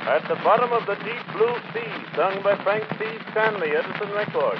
At the Bottom of the Deep Blue Sea, sung by Frank C. Stanley, Edison Records.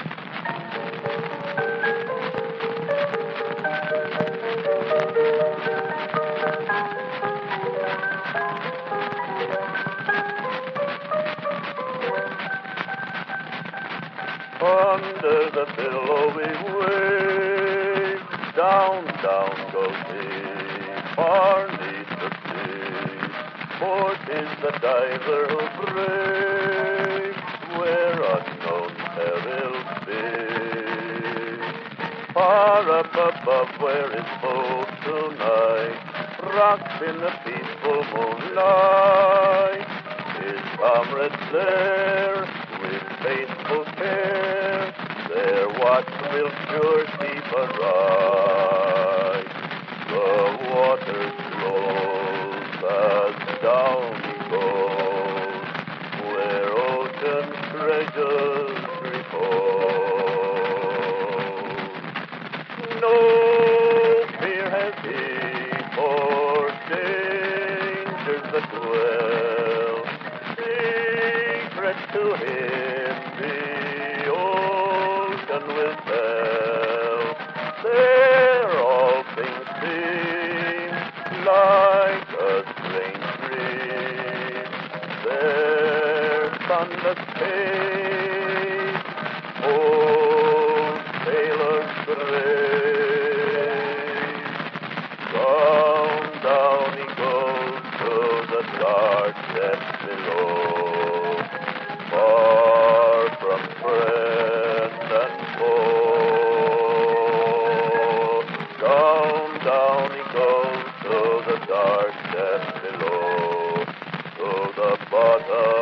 Under the billowy waves, down, down goes he, far 'neath the sea. For 'tis the diver who braves where unknown perils be. Far up above where his boat tonight rocks in the peaceful moonlight, his comrades there with faithful care their watch will sure keep aright. The water flows as down he goes, where ocean's treasures repose. No fear has he for dangers that dwell, secret to him the ocean will tell. There all things seem like a strange dream. There thunder fade, old sailors brave. Down, down he goes to the dark depths below, far from friend and foe. Down, down he goes to the dark depths below, to the bottom